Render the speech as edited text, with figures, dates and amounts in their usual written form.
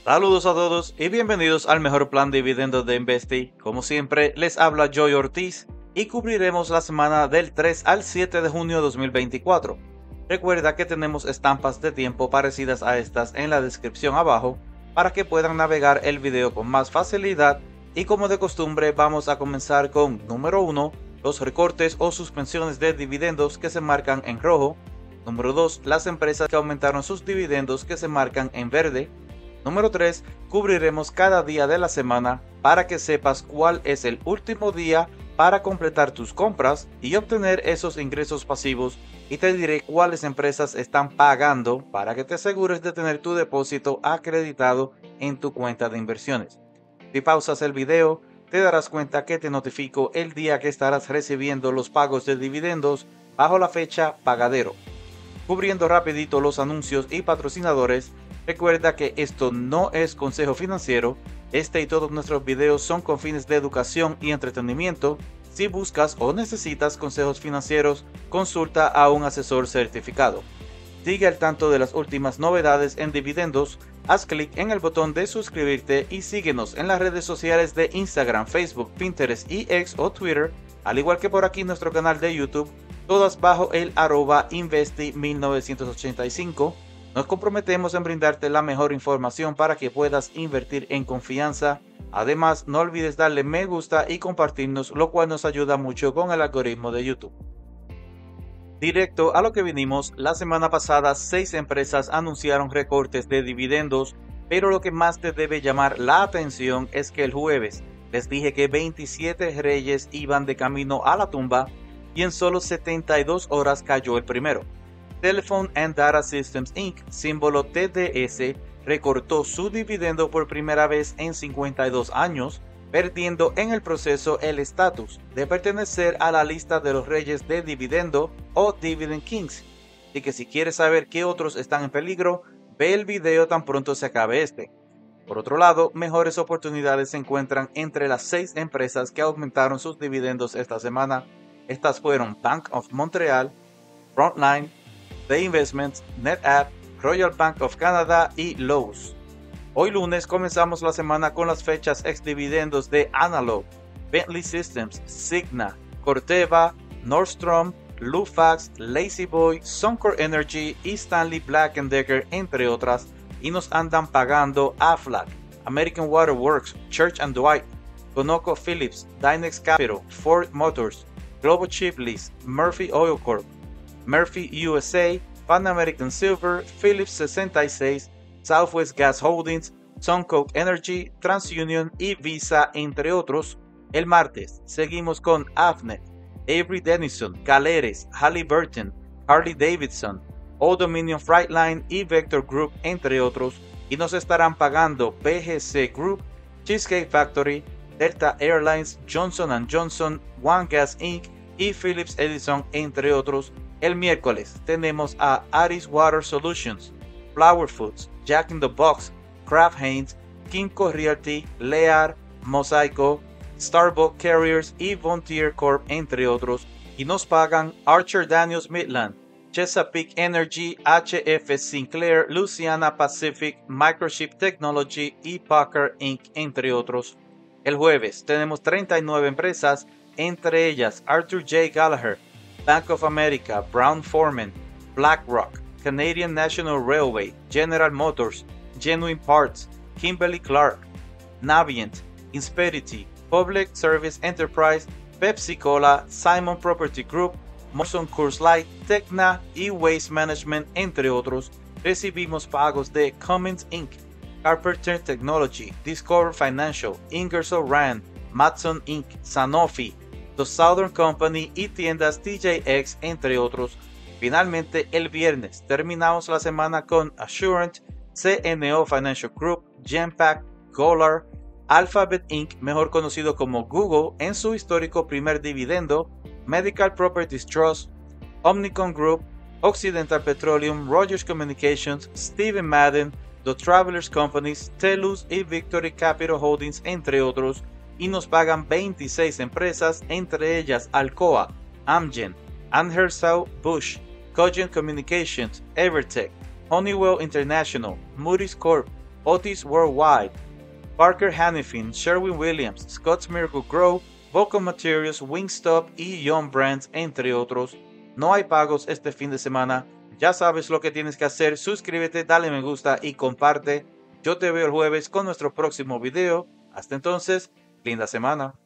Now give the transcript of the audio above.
Saludos a todos y bienvenidos al mejor plan de dividendos de Investi. Como siempre, les habla Joy Ortiz y cubriremos la semana del 3 al 7 de junio de 2024. Recuerda que tenemos estampas de tiempo parecidas a estas en la descripción abajo para que puedan navegar el video con más facilidad y como de costumbre vamos a comenzar con número 1, los recortes o suspensiones de dividendos que se marcan en rojo. Número 2, las empresas que aumentaron sus dividendos que se marcan en verde. Número 3, cubriremos cada día de la semana para que sepas cuál es el último día para completar tus compras y obtener esos ingresos pasivos, y te diré cuáles empresas están pagando para que te asegures de tener tu depósito acreditado en tu cuenta de inversiones. Si pausas el video, te darás cuenta que te notifico el día que estarás recibiendo los pagos de dividendos bajo la fecha pagadero. Cubriendo rapidito los anuncios y patrocinadores, recuerda que esto no es consejo financiero. Este y todos nuestros videos son con fines de educación y entretenimiento. Si buscas o necesitas consejos financieros, consulta a un asesor certificado. Sigue al tanto de las últimas novedades en dividendos, haz clic en el botón de suscribirte y síguenos en las redes sociales de Instagram, Facebook, Pinterest y X o Twitter, al igual que por aquí nuestro canal de YouTube, todas bajo el @investi1985. Nos comprometemos en brindarte la mejor información para que puedas invertir en confianza. Además, no olvides darle me gusta y compartirnos, lo cual nos ayuda mucho con el algoritmo de YouTube. Directo a lo que vinimos, la semana pasada 6 empresas anunciaron recortes de dividendos, pero lo que más te debe llamar la atención es que el jueves les dije que 27 reyes iban de camino a la tumba y en solo 72 horas cayó el primero. Telephone and Data Systems Inc., símbolo TDS, recortó su dividendo por primera vez en 52 años, perdiendo en el proceso el estatus de pertenecer a la lista de los reyes de dividendo o Dividend Kings. Así que si quieres saber qué otros están en peligro, ve el video tan pronto se acabe este. Por otro lado, mejores oportunidades se encuentran entre las 6 empresas que aumentaron sus dividendos esta semana. Estas fueron Bank of Montreal, Frontline, The Investments, NetApp, Royal Bank of Canada y Lowe's. Hoy lunes comenzamos la semana con las fechas ex dividendos de Analog, Bentley Systems, Cigna, Corteva, Nordstrom, Lufax, La-Z-Boy, Suncor Energy y Stanley Black & Decker, entre otras, y nos andan pagando Aflac, American Water Works, Church & Dwight, ConocoPhillips, Dynex Capital, Ford Motors, Global Chip Lease, Murphy Oil Corp, Murphy USA, Pan American Silver, Phillips 66, Southwest Gas Holdings, SunCoke Energy, TransUnion y Visa, entre otros. El martes seguimos con Avnet, Avery Dennison, Caleres, Halliburton, Harley Davidson, Old Dominion Frightline y Vector Group, entre otros, y nos estarán pagando BGC Group, Cheesecake Factory, Delta Airlines, Johnson & Johnson, One Gas Inc. y Phillips Edison, entre otros. El miércoles tenemos a Aris Water Solutions, Flower Foods, Jack in the Box, Kraft Heinz, Kimco Realty, Lear, Mosaico, Starbucks Carriers y Vontier Corp, entre otros, y nos pagan Archer Daniels Midland, Chesapeake Energy, HF Sinclair, Louisiana Pacific, Microchip Technology y Packard Inc., entre otros. El jueves tenemos 39 empresas, entre ellas Arthur J. Gallagher, Bank of America, Brown-Forman, BlackRock, Canadian National Railway, General Motors, Genuine Parts, Kimberly-Clark, Navient, Insperity, Public Service Enterprise, Pepsi-Cola, Simon Property Group, Molson Coors Light, Tecna y Waste Management, entre otros. Recibimos pagos de Cummins Inc., Carpenter Technology, Discover Financial, Ingersoll Rand, Matson Inc., Sanofi, The Southern Company y tiendas TJX, entre otros. Finalmente, el viernes terminamos la semana con Assurant, CNO Financial Group, Genpact, Golar, Alphabet Inc., mejor conocido como Google en su histórico primer dividendo, Medical Properties Trust, Omnicom Group, Occidental Petroleum, Rogers Communications, Steven Madden, The Travelers Companies, Telus y Victory Capital Holdings, entre otros, y nos pagan 26 empresas, entre ellas Alcoa, Amgen, Anheuser-Busch, Cogent Communications, Evertec, Honeywell International, Moody's Corp, Otis Worldwide, Parker Hannifin, Sherwin Williams, Scott's Miracle Grow, Vulcan Materials, Wingstop y Young Brands, entre otros. No hay pagos este fin de semana. Ya sabes lo que tienes que hacer. Suscríbete, dale me gusta y comparte. Yo te veo el jueves con nuestro próximo video. Hasta entonces, linda semana.